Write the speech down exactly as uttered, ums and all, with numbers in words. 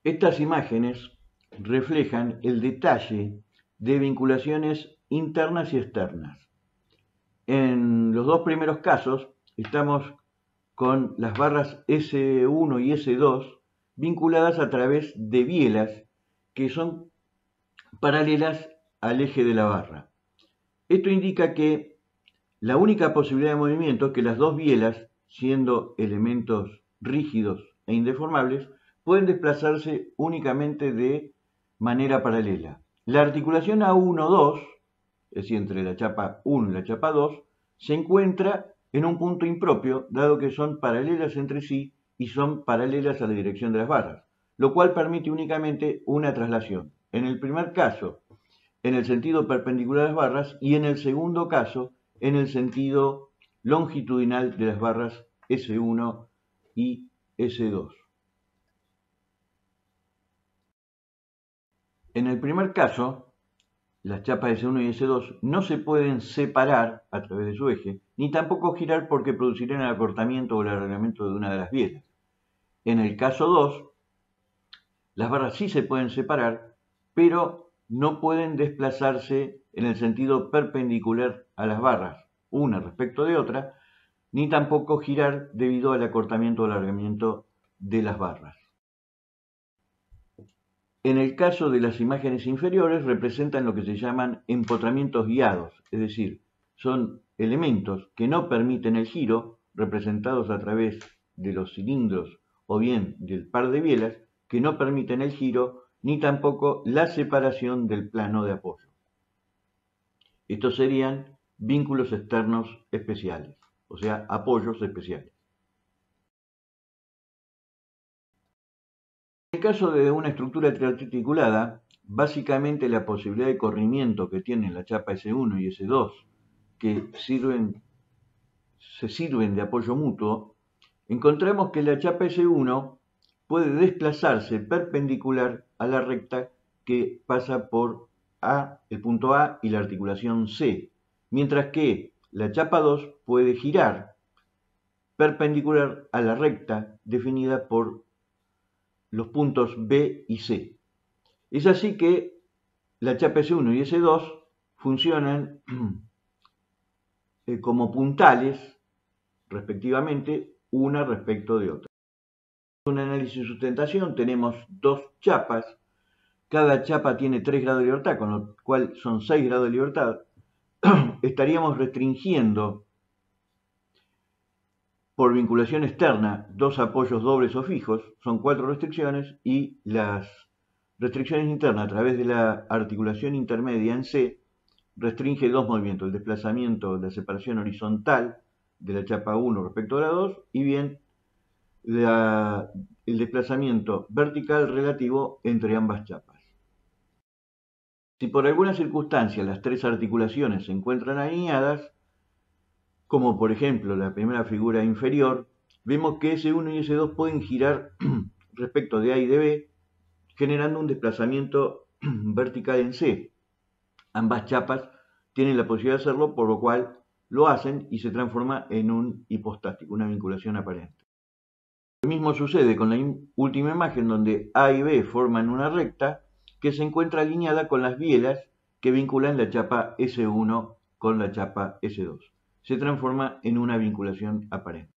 Estas imágenes reflejan el detalle de vinculaciones internas y externas. En los dos primeros casos estamos con las barras ese uno y ese dos vinculadas a través de bielas que son paralelas al eje de la barra. Esto indica que la única posibilidad de movimiento es que las dos bielas, siendo elementos rígidos e indeformables, pueden desplazarse únicamente de manera paralela. La articulación A uno dos, es decir, entre la chapa uno y la chapa dos, se encuentra en un punto impropio, dado que son paralelas entre sí y son paralelas a la dirección de las barras, lo cual permite únicamente una traslación. En el primer caso, en el sentido perpendicular a las barras, y en el segundo caso, en el sentido longitudinal de las barras ese uno y ese dos. En el primer caso, las chapas ese uno y ese dos no se pueden separar a través de su eje, ni tampoco girar porque producirían el acortamiento o el alargamiento de una de las bielas. En el caso dos, las barras sí se pueden separar, pero no pueden desplazarse en el sentido perpendicular a las barras, una respecto de otra, ni tampoco girar debido al acortamiento o alargamiento de las barras. En el caso de las imágenes inferiores representan lo que se llaman empotramientos guiados, es decir, son elementos que no permiten el giro, representados a través de los cilindros o bien del par de bielas, que no permiten el giro ni tampoco la separación del plano de apoyo. Estos serían vínculos externos especiales, o sea, apoyos especiales. En el caso de una estructura triarticulada, básicamente la posibilidad de corrimiento que tienen la chapa ese uno y ese dos, que sirven, se sirven de apoyo mutuo, encontramos que la chapa ese uno puede desplazarse perpendicular a la recta que pasa por A, el punto A y la articulación C, mientras que la chapa dos puede girar perpendicular a la recta definida por los puntos B y C. Es así que la chapa ese uno y ese dos funcionan eh, como puntales, respectivamente, una respecto de otra. En un análisis de sustentación tenemos dos chapas, cada chapa tiene tres grados de libertad, con lo cual son seis grados de libertad. Estaríamos restringiendo por vinculación externa dos apoyos dobles o fijos, son cuatro restricciones, y las restricciones internas a través de la articulación intermedia en C restringe dos movimientos, el desplazamiento, la separación horizontal de la chapa uno respecto a la dos, y bien la, el desplazamiento vertical relativo entre ambas chapas. Si por alguna circunstancia las tres articulaciones se encuentran alineadas, como por ejemplo la primera figura inferior, vemos que ese uno y ese dos pueden girar respecto de A y de B, generando un desplazamiento vertical en C. Ambas chapas tienen la posibilidad de hacerlo, por lo cual lo hacen y se transforma en un hipostático, una vinculación aparente. Lo mismo sucede con la última imagen, donde A y B forman una recta que se encuentra alineada con las bielas que vinculan la chapa ese uno con la chapa ese dos. Se transforma en una vinculación aparente.